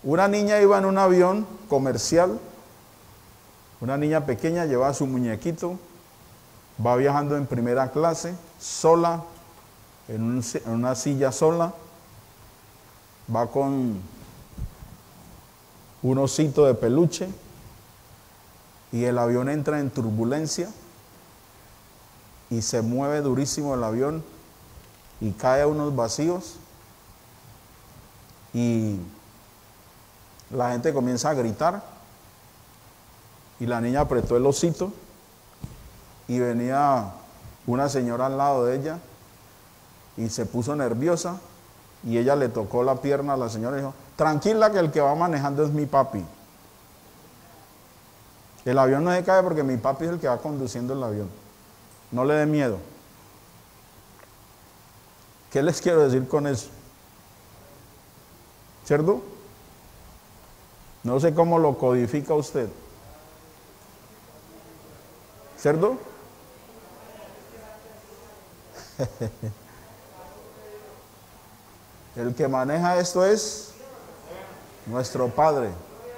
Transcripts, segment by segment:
Una niña iba en un avión comercial, una niña pequeña llevaba su muñequito, va viajando en primera clase, sola, en una silla sola, va con un osito de peluche y el avión entra en turbulencia y se mueve durísimo el avión y cae a unos vacíos y la gente comienza a gritar y la niña apretó el osito y venía una señora al lado de ella y se puso nerviosa y ella le tocó la pierna a la señora y dijo: tranquila, que el que va manejando es mi papi. El avión no se cae porque mi papi es el que va conduciendo el avión. No le dé miedo. ¿Qué les quiero decir con eso? ¿Cierto? No sé cómo lo codifica usted. ¿Cierto? El que maneja esto es nuestro Padre.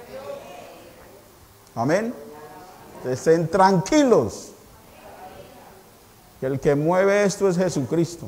Amén. Estén tranquilos, que el que mueve esto es Jesucristo.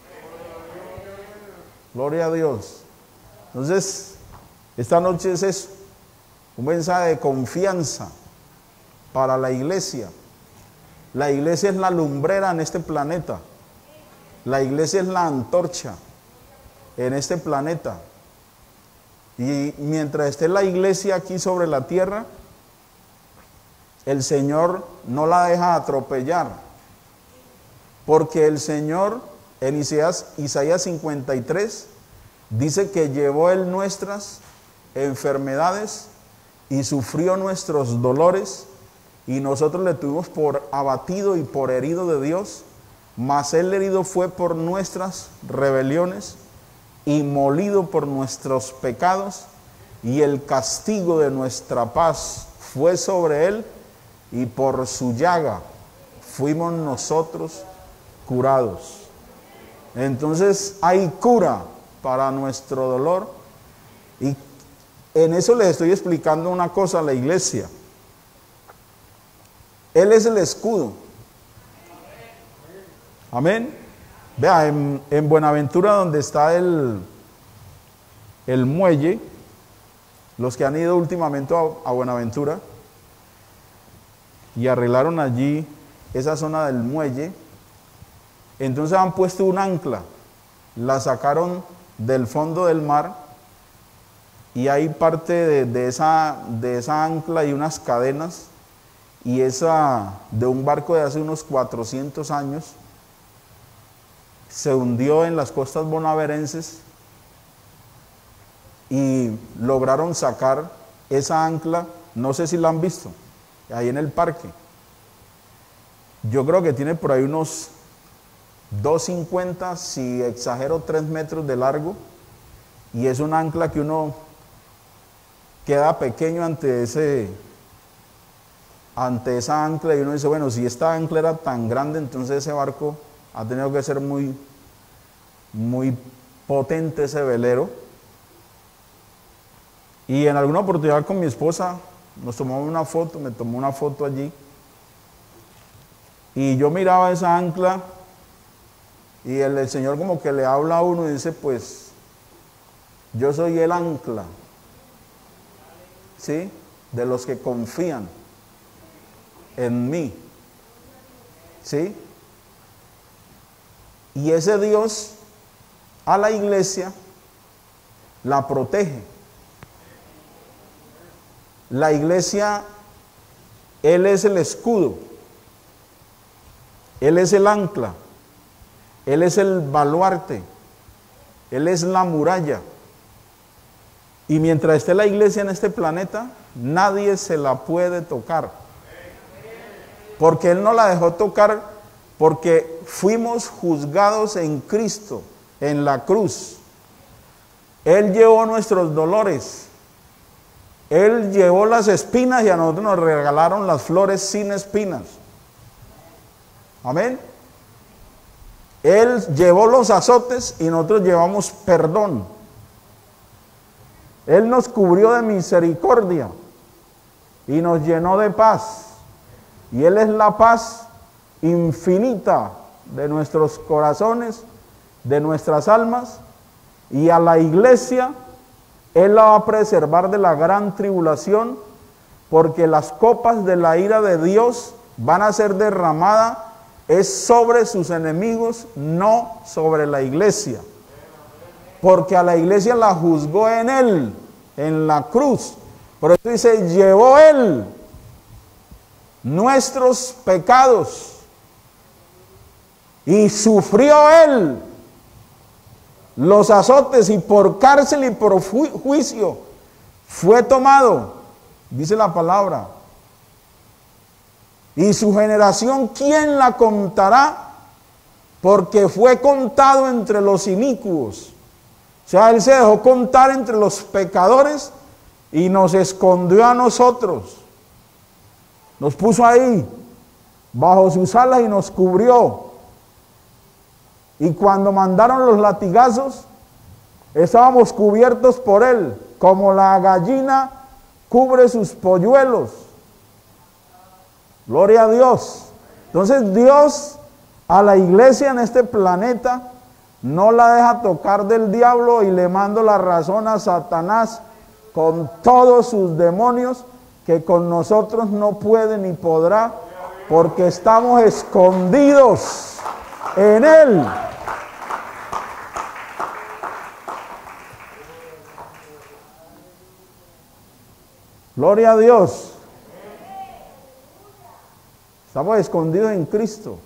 Gloria a Dios. Entonces, esta noche es eso, un mensaje de confianza para la iglesia. La iglesia es la lumbrera en este planeta. La iglesia es la antorcha en este planeta. Y mientras esté la iglesia aquí sobre la tierra, el Señor no la deja atropellar. Porque el Señor en Isaías 53 dice que llevó Él nuestras enfermedades y sufrió nuestros dolores, y nosotros le tuvimos por abatido y por herido de Dios, mas Él herido fue por nuestras rebeliones y molido por nuestros pecados, y el castigo de nuestra paz fue sobre Él, y por su llaga fuimos nosotros curados. Entonces hay cura para nuestro dolor, y en eso les estoy explicando una cosa a la iglesia. Él es el escudo. Amén. Vea, en Buenaventura, donde está el muelle, los que han ido últimamente a Buenaventura y arreglaron allí esa zona del muelle, entonces han puesto un ancla, la sacaron del fondo del mar, y hay parte de esa ancla y unas cadenas, y esa de un barco de hace unos 400 años, se hundió en las costas bonaverenses y lograron sacar esa ancla. No sé si la han visto, ahí en el parque. Yo creo que tiene por ahí unos 2,50, si exagero 3 metros de largo, y es un ancla que uno queda pequeño ante esa ancla, y uno dice, bueno, si esta ancla era tan grande, entonces ese barco ha tenido que ser muy, muy potente, ese velero. Y en alguna oportunidad con mi esposa nos tomamos una foto, me tomó una foto allí, y yo miraba esa ancla, y el Señor como que le habla a uno y dice, pues, yo soy el ancla, ¿sí?, de los que confían en mí, ¿sí? Y ese Dios a la iglesia la protege. La iglesia, Él es el escudo, Él es el ancla, Él es el baluarte, Él es la muralla. Y mientras esté la iglesia en este planeta, nadie se la puede tocar. Porque Él no la dejó tocar, porque fuimos juzgados en Cristo, en la cruz. Él llevó nuestros dolores. Él llevó las espinas y a nosotros nos regalaron las flores sin espinas. Amén. Él llevó los azotes y nosotros llevamos perdón. Él nos cubrió de misericordia y nos llenó de paz. Y Él es la paz infinita de nuestros corazones, de nuestras almas, y a la iglesia Él la va a preservar de la gran tribulación, porque las copas de la ira de Dios van a ser derramadas es sobre sus enemigos, no sobre la iglesia. Porque a la iglesia la juzgó en Él, en la cruz. Por eso dice, llevó Él nuestros pecados y sufrió Él los azotes, y por cárcel y por juicio fue tomado, dice la palabra. Y su generación, ¿quién la contará? Porque fue contado entre los inicuos. O sea, Él se dejó contar entre los pecadores y nos escondió a nosotros. Nos puso ahí, bajo sus alas, y nos cubrió. Y cuando mandaron los latigazos, estábamos cubiertos por Él, como la gallina cubre sus polluelos. Gloria a Dios. Entonces Dios a la iglesia en este planeta no la deja tocar del diablo, y le mando la razón a Satanás con todos sus demonios, que con nosotros no puede ni podrá, porque estamos escondidos en Él. Gloria a Dios. Estamos escondidos en Cristo.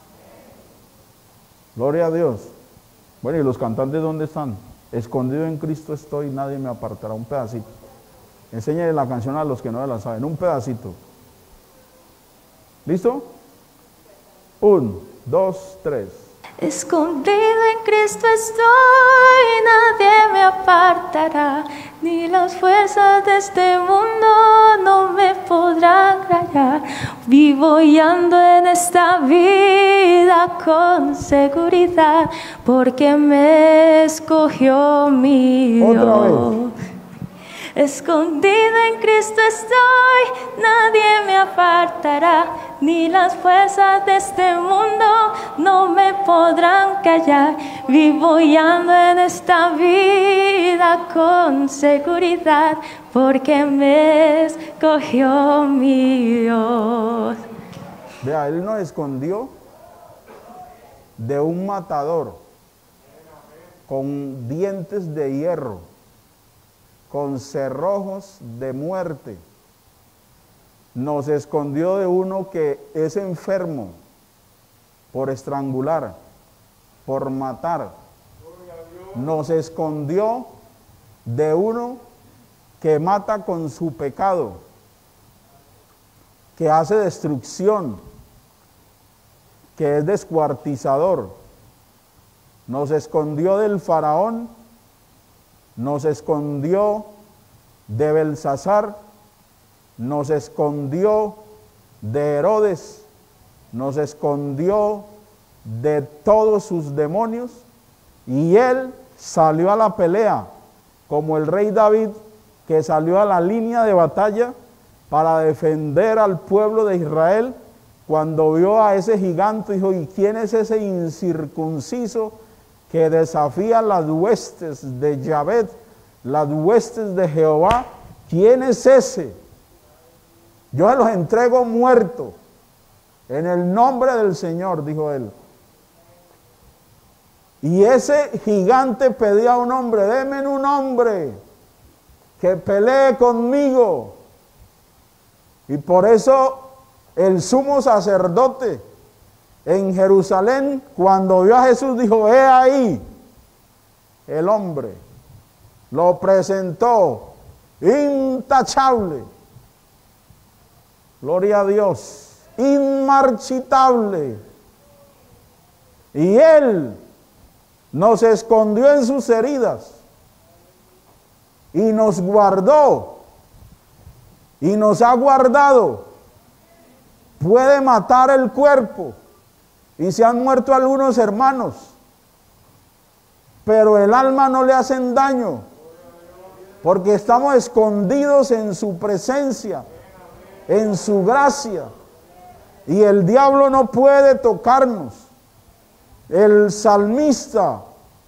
Gloria a Dios. Bueno, ¿y los cantantes dónde están? Escondido en Cristo estoy, nadie me apartará. Un pedacito. Enséñale la canción a los que no la saben. Un pedacito. ¿Listo? 1, 2, 3. Escondido en Cristo estoy, nadie me apartará, ni las fuerzas de este mundo no me podrán callar. Vivo y ando en esta vida con seguridad, porque me escogió mi Dios. Otra vez. Escondido en Cristo estoy, nadie me apartará, ni las fuerzas de este mundo no me podrán callar. Vivo y ando en esta vida con seguridad, porque me escogió mi Dios. Vea, Él nos escondió de un matador con dientes de hierro, con cerrojos de muerte. Nos escondió de uno que es enfermo por estrangular, por matar. Nos escondió de uno que mata con su pecado, que hace destrucción, que es descuartizador. Nos escondió del faraón, nos escondió de Belsasar, nos escondió de Herodes, nos escondió de todos sus demonios, y Él salió a la pelea como el rey David, que salió a la línea de batalla para defender al pueblo de Israel. Cuando vio a ese gigante, dijo, ¿y quién es ese incircunciso que desafía las huestes de Yahvé, las huestes de Jehová? ¿Quién es ese? Yo se los entrego muerto en el nombre del Señor, dijo él. Y ese gigante pedía a un hombre, denme un hombre que pelee conmigo. Y por eso el sumo sacerdote en Jerusalén, cuando vio a Jesús, dijo, he ahí el hombre. Lo presentó intachable. Gloria a Dios. Inmarchitable. Y Él nos escondió en sus heridas y nos guardó y nos ha guardado. Puede matar el cuerpo, y se han muerto algunos hermanos, pero el alma no le hacen daño. porque estamos escondidos en su presencia, en su gracia, y el diablo no puede tocarnos. El salmista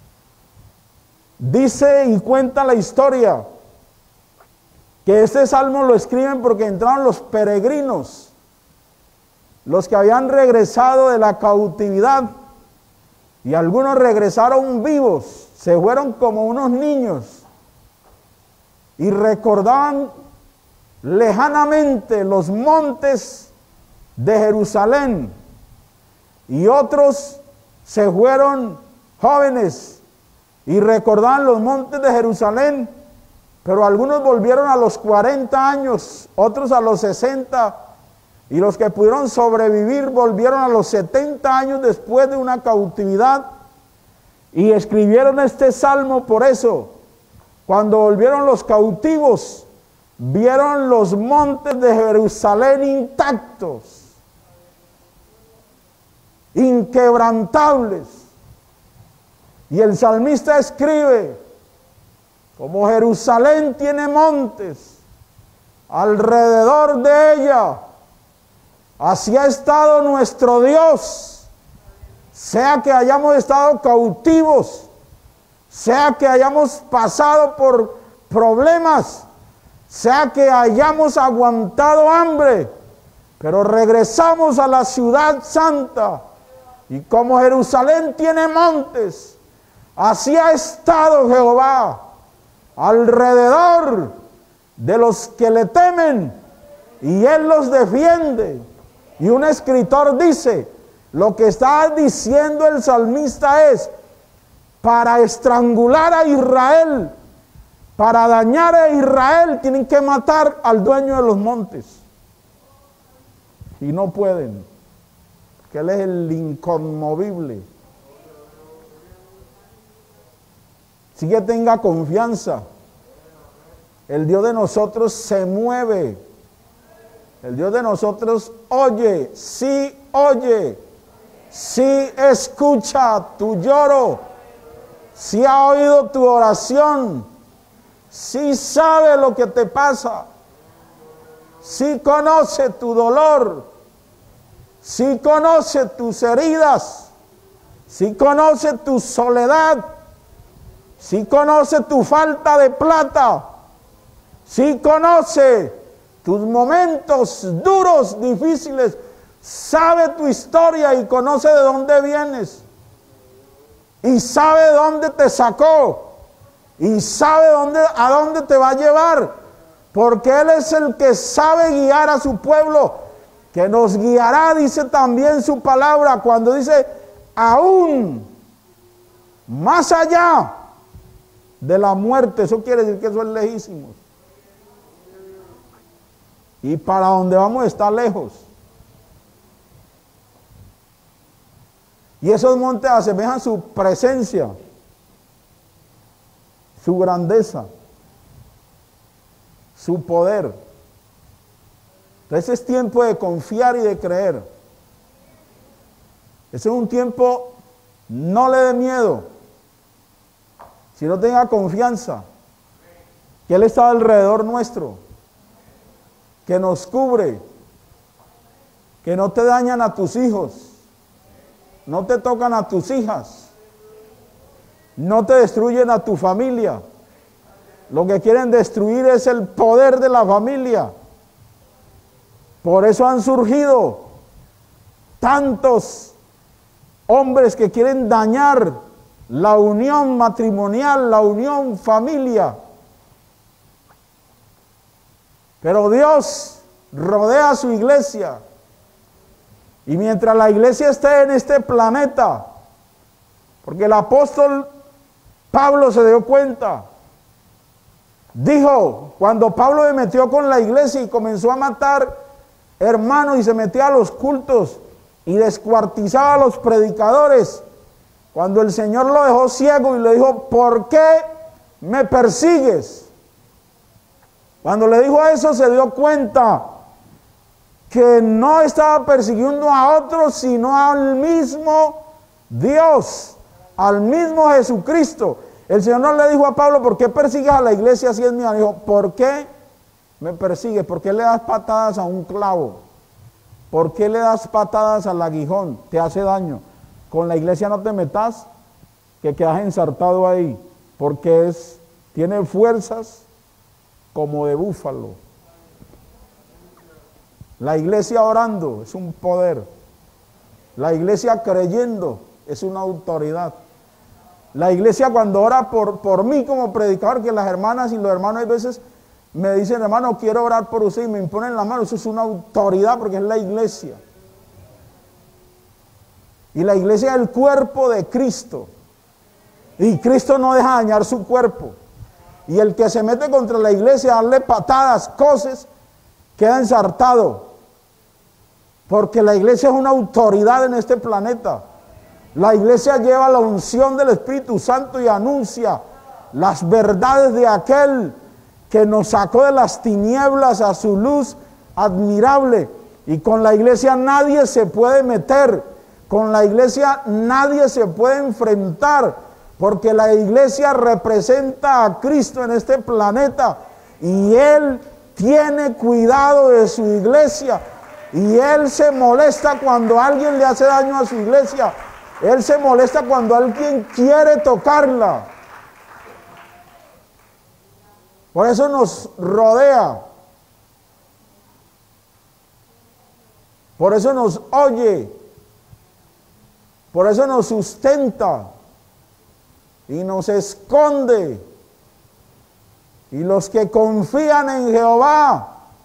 dice y cuenta la historia que este salmo lo escriben porque entraron los peregrinos, los que habían regresado de la cautividad, y algunos regresaron vivos, se fueron como unos niños y recordaban lejanamente los montes de Jerusalén, y otros se fueron jóvenes y recordaban los montes de Jerusalén, pero algunos volvieron a los 40 años, otros a los 60, y los que pudieron sobrevivir volvieron a los 70 años después de una cautividad, y escribieron este salmo por eso. Cuando volvieron los cautivos, vieron los montes de Jerusalén intactos, inquebrantables, y el salmista escribe: como Jerusalén tiene montes alrededor de ella, así ha estado nuestro Dios, sea que hayamos estado cautivos, sea que hayamos pasado por problemas, sea que hayamos aguantado hambre, pero regresamos a la ciudad santa, y como Jerusalén tiene montes, así ha estado Jehová alrededor de los que le temen, y Él los defiende. Y un escritor dice, lo que está diciendo el salmista es: para estrangular a Israel, para dañar a Israel, tienen que matar al dueño de los montes, y no pueden, que Él es el inconmovible. Así que tenga confianza. El Dios de nosotros se mueve. El Dios de nosotros oye, sí escucha tu lloro, sí ha oído tu oración, sí sabe lo que te pasa, sí conoce tu dolor, sí conoce tus heridas, sí conoce tu soledad, sí conoce tu falta de plata, sí conoce tus momentos duros, difíciles, sabe tu historia y conoce de dónde vienes, y sabe de dónde te sacó, y sabe a dónde te va a llevar, porque Él es el que sabe guiar a su pueblo, que nos guiará, dice también su palabra, cuando dice aún más allá de la muerte. Eso quiere decir que eso es lejísimo. Y para donde vamos está lejos. Y esos montes asemejan su presencia, su grandeza, su poder. Entonces es tiempo de confiar y de creer. Ese es un tiempo, no le dé miedo, sino tenga confianza, que Él está alrededor nuestro, que nos cubre, que no te dañan a tus hijos, no te tocan a tus hijas, no te destruyen a tu familia. Lo que quieren destruir es el poder de la familia. Por eso han surgido tantos hombres que quieren dañar la unión matrimonial, la unión familia. Pero Dios rodea a su iglesia, y mientras la iglesia esté en este planeta, porque el apóstol Pablo se dio cuenta, dijo, cuando Pablo se metió con la iglesia y comenzó a matar hermanos y se metía a los cultos y descuartizaba a los predicadores, cuando el Señor lo dejó ciego y le dijo: ¿por qué me persigues? Cuando le dijo eso, se dio cuenta que no estaba persiguiendo a otros, sino al mismo Dios, al mismo Jesucristo. El Señor no le dijo a Pablo, ¿por qué persigues a la iglesia si es mía? Le dijo, ¿por qué me persigues? ¿Por qué le das patadas a un clavo? ¿Por qué le das patadas al aguijón? Te hace daño. Con la iglesia no te metas, que quedas ensartado ahí, porque tiene fuerzas como de búfalo. La iglesia orando es un poder. La iglesia creyendo es una autoridad. La iglesia cuando ora por mí como predicador, que las hermanas y los hermanos a veces me dicen, hermano, quiero orar por usted, y me imponen la mano, eso es una autoridad porque es la iglesia. Y la iglesia es el cuerpo de Cristo. Y Cristo no deja dañar su cuerpo. Y el que se mete contra la iglesia, darle patadas, cosas, queda ensartado. Porque la iglesia es una autoridad en este planeta. La iglesia lleva la unción del Espíritu Santo y anuncia las verdades de aquel que nos sacó de las tinieblas a su luz admirable. Y con la iglesia nadie se puede meter, con la iglesia nadie se puede enfrentar, porque la iglesia representa a Cristo en este planeta y Él tiene cuidado de su iglesia y Él se molesta cuando alguien le hace daño a su iglesia. Él se molesta cuando alguien quiere tocarla. Por eso nos rodea. Por eso nos oye. Por eso nos sustenta. Y nos esconde. Y los que confían en Jehová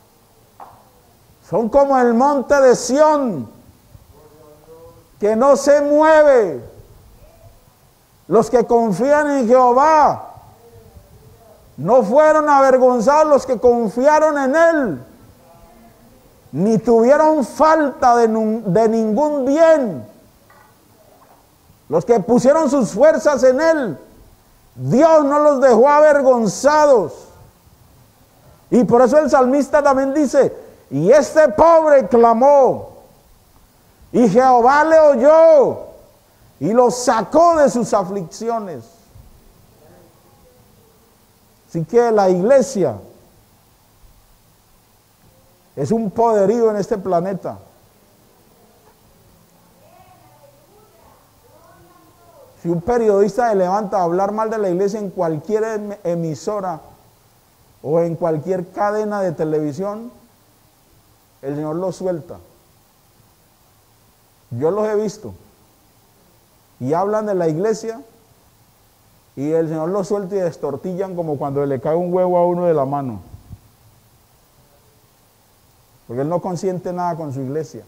son como el monte de Sión, que no se mueve. Los que confían en Jehová no fueron avergonzados, los que confiaron en Él, ni tuvieron falta de ningún bien. Los que pusieron sus fuerzas en Él, Dios no los dejó avergonzados. Y por eso el salmista también dice, y este pobre clamó, y Jehová le oyó, y lo sacó de sus aflicciones. Así que la iglesia es un poderío en este planeta. Si un periodista se levanta a hablar mal de la iglesia en cualquier emisora o en cualquier cadena de televisión, el Señor lo suelta. Yo los he visto. Y hablan de la iglesia y el Señor los suelta y destortillan como cuando le cae un huevo a uno de la mano. Porque Él no consiente nada con su iglesia.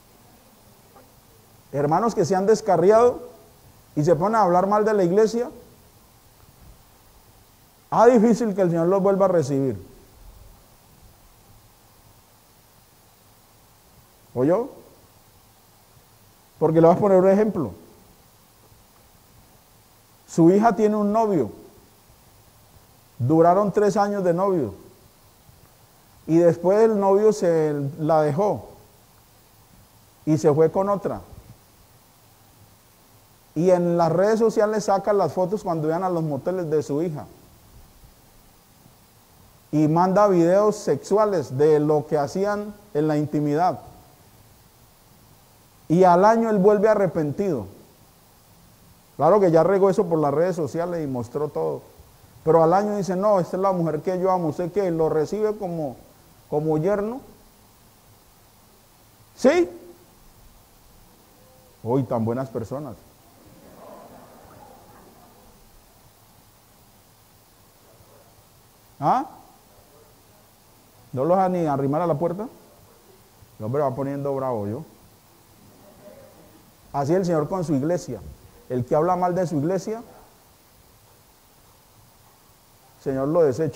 Hermanos que se han descarriado y se ponen a hablar mal de la iglesia, difícil que el Señor los vuelva a recibir. ¿Oyó? Porque le vas a poner un ejemplo. Su hija tiene un novio. Duraron 3 años de novio. Y después el novio se la dejó. Y se fue con otra. Y en las redes sociales sacan las fotos cuando iban a los moteles de su hija. Y manda videos sexuales de lo que hacían en la intimidad. Y al año él vuelve arrepentido. Claro que ya regó eso por las redes sociales y mostró todo. Pero al año dice, no, esta es la mujer que yo amo. ¿Usted qué? ¿Lo recibe como yerno? ¿Sí? Uy, tan buenas personas. ¿Ah? ¿No los va ni a arrimar a la puerta? El hombre va poniendo bravo yo. Así el Señor con su iglesia. El que habla mal de su iglesia, el Señor lo desecha.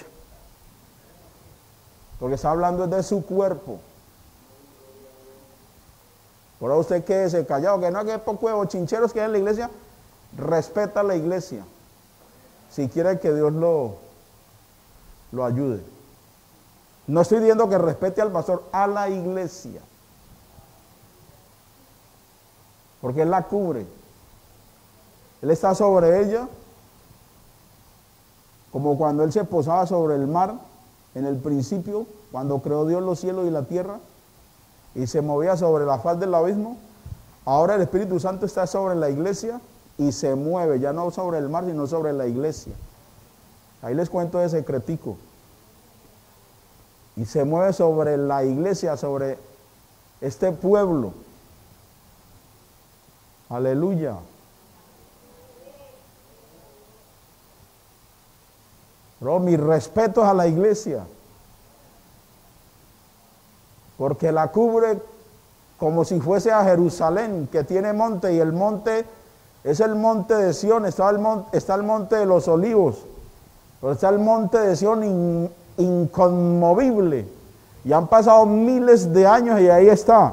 Porque está hablando de su cuerpo. Por ahora usted quédese callado, que no que poco de bochincheros que hay en la iglesia. Respeta a la iglesia. Si quiere que Dios lo ayude. No estoy diciendo que respete al pastor, a la iglesia. Porque Él la cubre. Él está sobre ella como cuando Él se posaba sobre el mar en el principio, cuando creó Dios los cielos y la tierra, y se movía sobre la faz del abismo. Ahora el Espíritu Santo está sobre la iglesia y se mueve, ya no sobre el mar, sino sobre la iglesia. Ahí les cuento ese secretico. Y se mueve sobre la iglesia, sobre este pueblo. Aleluya. Pero mis respetos a la iglesia, porque la cubre como si fuese a Jerusalén, que tiene monte, y el monte es el monte de Sión. Está el monte de los olivos, pero está el monte de Sión inconmovible, y han pasado miles de años y ahí está.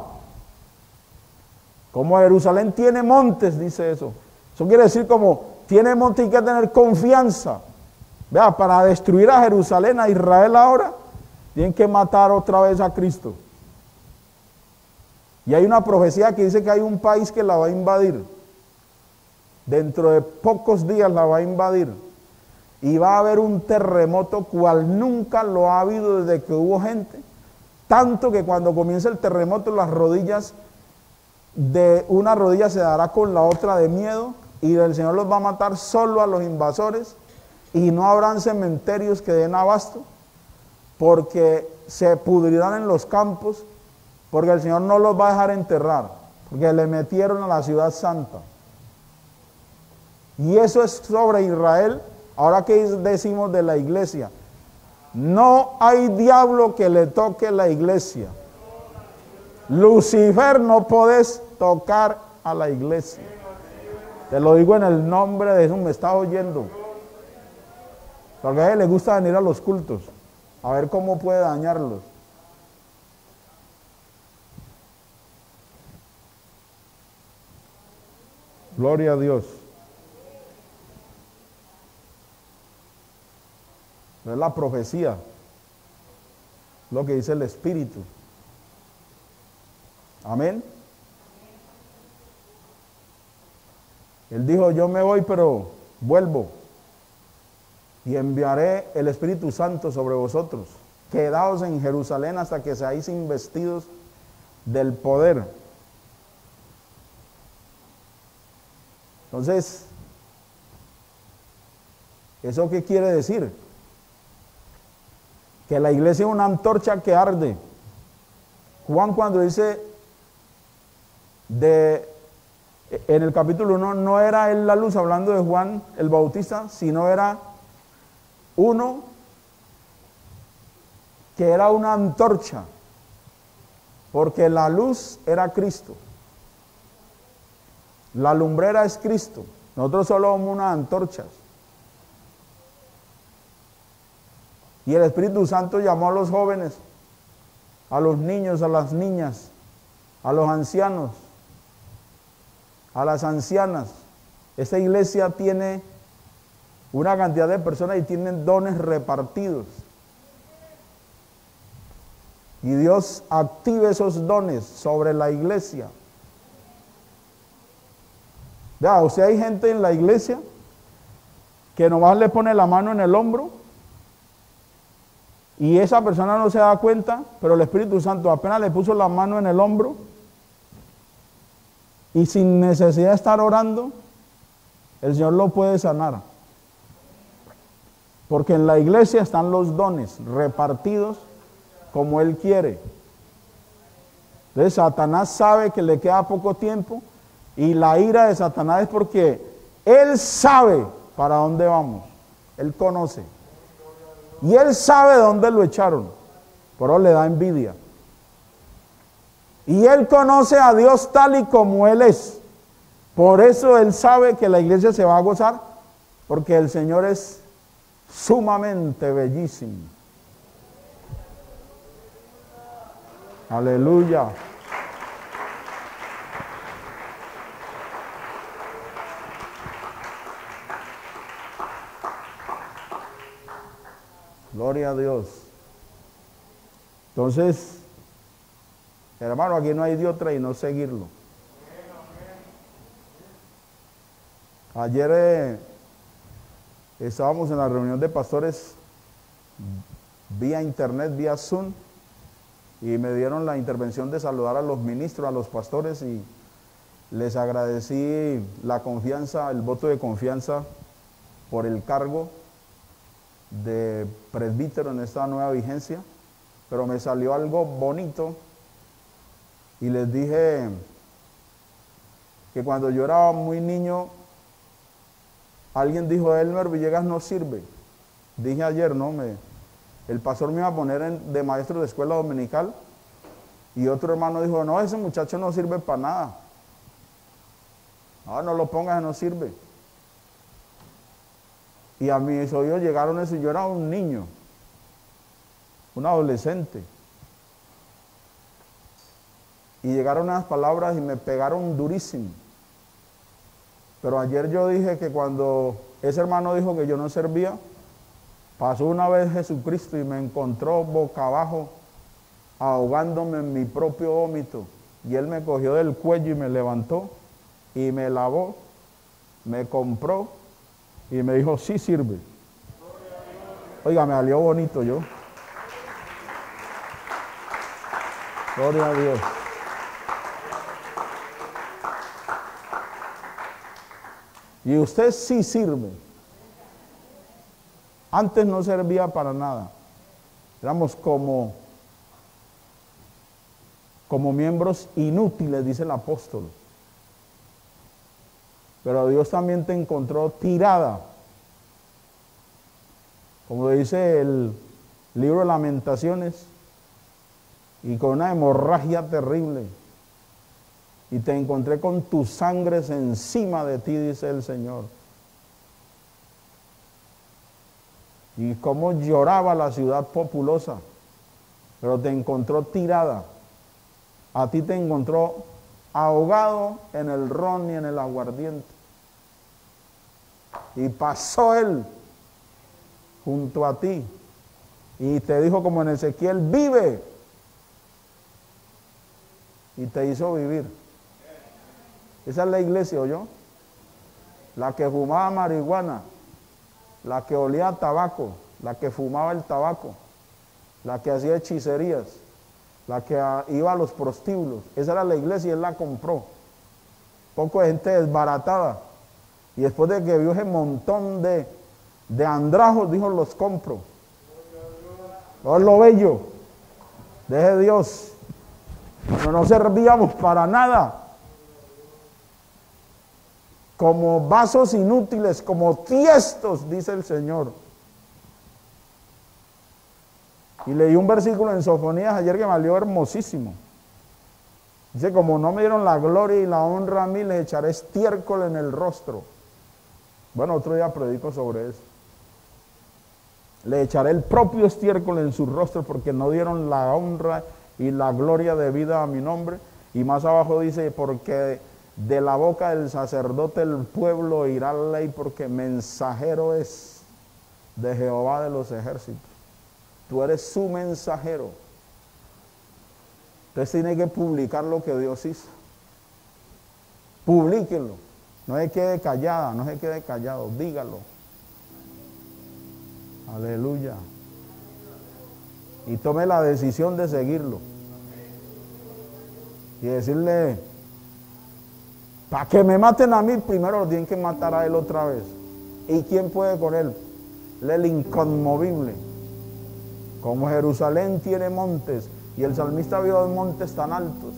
Como Jerusalén tiene montes, dice eso. Eso quiere decir, como tiene montes, hay que tener confianza. Vea, para destruir a Jerusalén, a Israel ahora, tienen que matar otra vez a Cristo. Y hay una profecía que dice que hay un país que la va a invadir. Dentro de pocos días la va a invadir. Y va a haber un terremoto cual nunca lo ha habido desde que hubo gente. Tanto que cuando comience el terremoto, las rodillas de una rodilla se dará con la otra de miedo, y el Señor los va a matar solo a los invasores, y no habrán cementerios que den abasto, porque se pudrirán en los campos, porque el Señor no los va a dejar enterrar, porque le metieron a la ciudad santa. Y eso es sobre Israel. Ahora, ¿qué decimos de la iglesia? No hay diablo que le toque la iglesia. Lucifer, no podés tocar a la iglesia. Te lo digo en el nombre de Jesús, me estás oyendo. Porque a él le gusta venir a los cultos, a ver cómo puede dañarlos. Gloria a Dios. Es la profecía, lo que dice el Espíritu. Amén. Él dijo, yo me voy, pero vuelvo, y enviaré el Espíritu Santo sobre vosotros. Quedaos en Jerusalén hasta que seáis investidos del poder. Entonces, ¿eso qué quiere decir? Que la iglesia es una antorcha que arde. Juan, cuando dice en el capítulo 1, no era él la luz, hablando de Juan el Bautista, sino era uno que era una antorcha, porque la luz era Cristo. La lumbrera es Cristo. Nosotros solo somos unas antorchas. Y el Espíritu Santo llamó a los jóvenes, a los niños, a las niñas, a los ancianos, a las ancianas. Esta iglesia tiene una cantidad de personas y tienen dones repartidos. Y Dios active esos dones sobre la iglesia. Ya, o sea, hay gente en la iglesia que nomás le pone la mano en el hombro y esa persona no se da cuenta, pero el Espíritu Santo apenas le puso la mano en el hombro y sin necesidad de estar orando, el Señor lo puede sanar. Porque en la iglesia están los dones repartidos como Él quiere. Entonces Satanás sabe que le queda poco tiempo, y la ira de Satanás es porque él sabe para dónde vamos. Él conoce. Y él sabe dónde lo echaron. Por eso le da envidia. Y él conoce a Dios tal y como Él es. Por eso él sabe que la iglesia se va a gozar, porque el Señor es sumamente bellísimo. Aleluya. Gloria a Dios. Entonces, hermano, aquí no hay de otra y no seguirlo. Ayer estábamos en la reunión de pastores vía internet, vía Zoom, y me dieron la intervención de saludar a los ministros, a los pastores, y les agradecí la confianza, el voto de confianza por el cargo de presbítero en esta nueva vigencia, pero me salió algo bonito y les dije que cuando yo era muy niño, alguien dijo, Elmer Villegas no sirve. Dije ayer, no, el pastor me iba a poner de maestro de escuela dominical, y otro hermano dijo, no, ese muchacho no sirve para nada. No lo pongas, no sirve. Y a mis oídos llegaron eso, y yo era un niño, un adolescente. Y llegaron unas palabras y me pegaron durísimo. Pero ayer yo dije que cuando ese hermano dijo que yo no servía, pasó una vez Jesucristo y me encontró boca abajo, ahogándome en mi propio vómito. Y Él me cogió del cuello y me levantó y me lavó, me compró y me dijo, sí sirve. Oiga, me salió bonito yo. Gloria a Dios. Y usted sí sirve. Antes no servía para nada. Éramos como miembros inútiles, dice el apóstol. Pero Dios también te encontró tirada. Como dice el libro de Lamentaciones, y con una hemorragia terrible. Y te encontré con tus sangres encima de ti, dice el Señor. Y cómo lloraba la ciudad populosa, pero te encontró tirada. A ti te encontró ahogado en el ron y en el aguardiente. Y pasó Él junto a ti y te dijo como en Ezequiel, vive. Y te hizo vivir. Esa es la iglesia, ¿oyó? La que fumaba marihuana, la que olía a tabaco, la que fumaba el tabaco, la que hacía hechicerías, la que iba a los prostíbulos. Esa era la iglesia y Él la compró. Poco de gente desbaratada. Y después de que vio ese montón de andrajos, dijo, los compro. Todo lo bello. Deje Dios. No servíamos para nada. Como vasos inútiles, como tiestos, dice el Señor. Y leí un versículo en Sofonías ayer que me salió hermosísimo. Dice, como no me dieron la gloria y la honra a mí, les echaré estiércol en el rostro. Bueno, otro día predico sobre eso. Le echaré el propio estiércol en su rostro porque no dieron la honra y la gloria debida a mi nombre. Y más abajo dice, porque de la boca del sacerdote el pueblo irá la ley, porque mensajero es de Jehová de los ejércitos. Tú eres su mensajero. Entonces tiene que publicar lo que Dios hizo. Publíquenlo. No se quede callada, no se quede callado, dígalo. Aleluya. Y tome la decisión de seguirlo. Y decirle, para que me maten a mí, primero lo tienen que matar a él otra vez. ¿Y quién puede con él? Él es el inconmovible. Como Jerusalén tiene montes, y el salmista vio dos montes tan altos.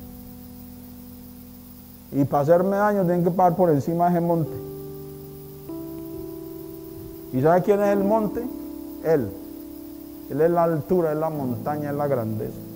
Y para hacerme daño tienen que pasar por encima de ese monte. ¿Y sabe quién es el monte? Él. Él es la altura, es la montaña, es la grandeza.